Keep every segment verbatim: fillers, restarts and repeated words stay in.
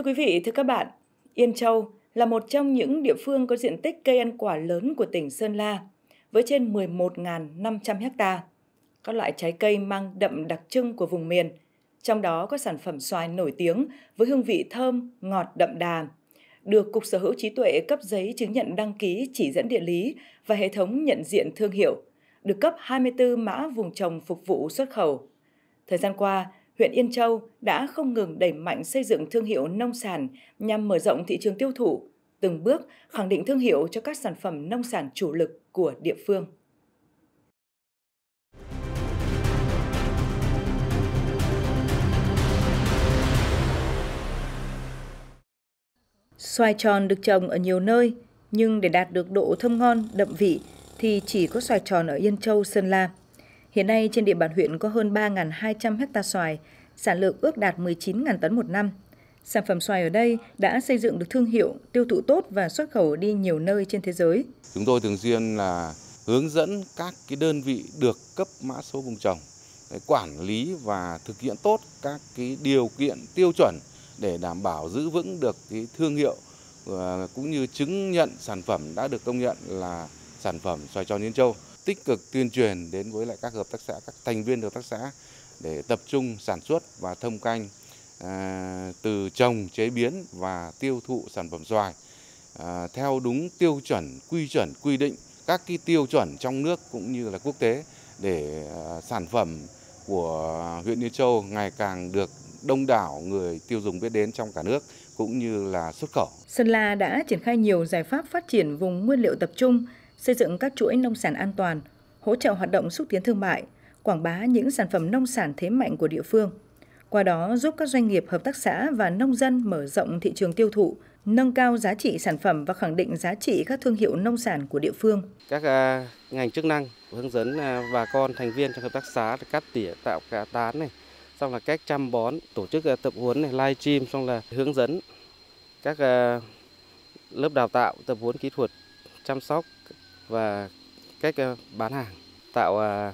Thưa quý vị, thưa các bạn, Yên Châu là một trong những địa phương có diện tích cây ăn quả lớn của tỉnh Sơn La, với trên mười một nghìn năm trăm ha. Các loại trái cây mang đậm đặc trưng của vùng miền, trong đó có sản phẩm xoài nổi tiếng với hương vị thơm, ngọt đậm đà, được Cục Sở hữu trí tuệ cấp giấy chứng nhận đăng ký chỉ dẫn địa lý và hệ thống nhận diện thương hiệu, được cấp hai mươi tư mã vùng trồng phục vụ xuất khẩu. Thời gian qua, huyện Yên Châu đã không ngừng đẩy mạnh xây dựng thương hiệu nông sản nhằm mở rộng thị trường tiêu thụ, từng bước khẳng định thương hiệu cho các sản phẩm nông sản chủ lực của địa phương. Xoài tròn được trồng ở nhiều nơi, nhưng để đạt được độ thơm ngon, đậm vị thì chỉ có xoài tròn ở Yên Châu, Sơn La. Hiện nay trên địa bàn huyện có hơn ba nghìn hai trăm ha xoài, sản lượng ước đạt mười chín nghìn tấn một năm. Sản phẩm xoài ở đây đã xây dựng được thương hiệu, tiêu thụ tốt và xuất khẩu đi nhiều nơi trên thế giới. Chúng tôi thường xuyên là hướng dẫn các cái đơn vị được cấp mã số vùng trồng để quản lý và thực hiện tốt các cái điều kiện tiêu chuẩn để đảm bảo giữ vững được cái thương hiệu cũng như chứng nhận sản phẩm đã được công nhận là sản phẩm xoài tròn Yên Châu. Tích cực tuyên truyền đến với lại các hợp tác xã, các thành viên hợp tác xã để tập trung sản xuất và thâm canh à, từ trồng, chế biến và tiêu thụ sản phẩm xoài à, theo đúng tiêu chuẩn, quy chuẩn, quy định các cái tiêu chuẩn trong nước cũng như là quốc tế để à, sản phẩm của huyện Yên Châu ngày càng được đông đảo người tiêu dùng biết đến trong cả nước cũng như là xuất khẩu. Sơn La đã triển khai nhiều giải pháp phát triển vùng nguyên liệu tập trung, xây dựng các chuỗi nông sản an toàn, hỗ trợ hoạt động xúc tiến thương mại, quảng bá những sản phẩm nông sản thế mạnh của địa phương. Qua đó giúp các doanh nghiệp, hợp tác xã và nông dân mở rộng thị trường tiêu thụ, nâng cao giá trị sản phẩm và khẳng định giá trị các thương hiệu nông sản của địa phương. Các uh, ngành chức năng hướng dẫn uh, bà con thành viên trong hợp tác xã cắt tỉa, tạo cá tán này, xong là cách chăm bón, tổ chức uh, tập huấn này, live stream, xong là hướng dẫn các uh, lớp đào tạo, tập huấn kỹ thuật chăm sóc và cách uh, bán hàng, tạo uh,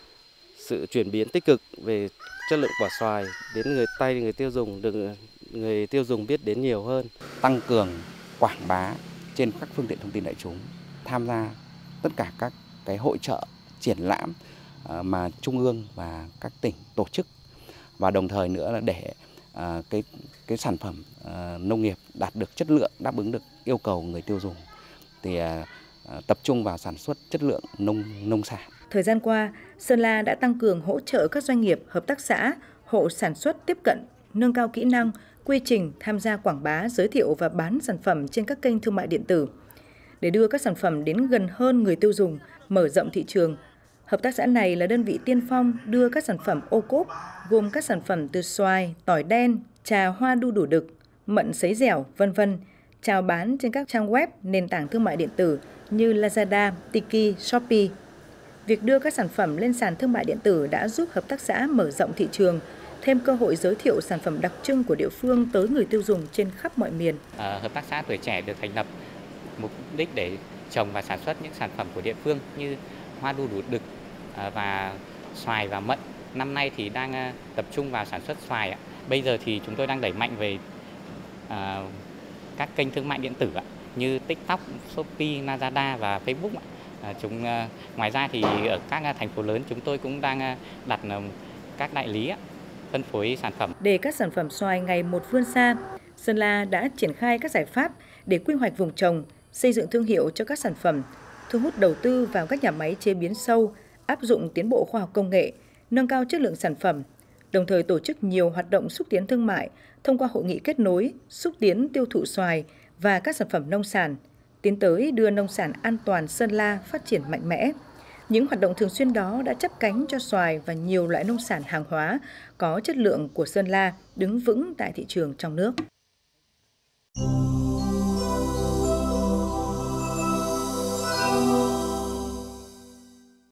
sự chuyển biến tích cực về chất lượng quả xoài đến người tay người tiêu dùng, được người tiêu dùng biết đến nhiều hơn. Tăng cường quảng bá trên các phương tiện thông tin đại chúng, tham gia tất cả các cái hội chợ, triển lãm mà trung ương và các tỉnh tổ chức, và đồng thời nữa là để cái cái sản phẩm nông nghiệp đạt được chất lượng, đáp ứng được yêu cầu người tiêu dùng thì tập trung vào sản xuất chất lượng nông nông sản. Thời gian qua, Sơn La đã tăng cường hỗ trợ các doanh nghiệp, hợp tác xã, hộ sản xuất tiếp cận, nâng cao kỹ năng, quy trình tham gia quảng bá, giới thiệu và bán sản phẩm trên các kênh thương mại điện tử. Để đưa các sản phẩm đến gần hơn người tiêu dùng, mở rộng thị trường, hợp tác xã này là đơn vị tiên phong đưa các sản phẩm ô cốp gồm các sản phẩm từ xoài, tỏi đen, trà hoa đu đủ đực, mận sấy dẻo, vân vân chào bán trên các trang web, nền tảng thương mại điện tử như Lazada, Tiki, Shopee. Việc đưa các sản phẩm lên sàn thương mại điện tử đã giúp hợp tác xã mở rộng thị trường, thêm cơ hội giới thiệu sản phẩm đặc trưng của địa phương tới người tiêu dùng trên khắp mọi miền. À, hợp tác xã Tuổi Trẻ được thành lập mục đích để trồng và sản xuất những sản phẩm của địa phương như hoa đu đủ đực và xoài và mận. Năm nay thì đang tập trung vào sản xuất xoài. Bây giờ thì chúng tôi đang đẩy mạnh về à, các kênh thương mại điện tử như TikTok, Shopee, Lazada và Facebook. À, chúng ngoài ra thì ở các thành phố lớn chúng tôi cũng đang đặt các đại lý phân phối sản phẩm. Để các sản phẩm xoài ngày một vươn xa, Sơn La đã triển khai các giải pháp để quy hoạch vùng trồng, xây dựng thương hiệu cho các sản phẩm, thu hút đầu tư vào các nhà máy chế biến sâu, áp dụng tiến bộ khoa học công nghệ, nâng cao chất lượng sản phẩm, đồng thời tổ chức nhiều hoạt động xúc tiến thương mại thông qua hội nghị kết nối, xúc tiến tiêu thụ xoài và các sản phẩm nông sản, tiến tới đưa nông sản an toàn Sơn La phát triển mạnh mẽ. Những hoạt động thường xuyên đó đã chắp cánh cho xoài và nhiều loại nông sản hàng hóa có chất lượng của Sơn La đứng vững tại thị trường trong nước.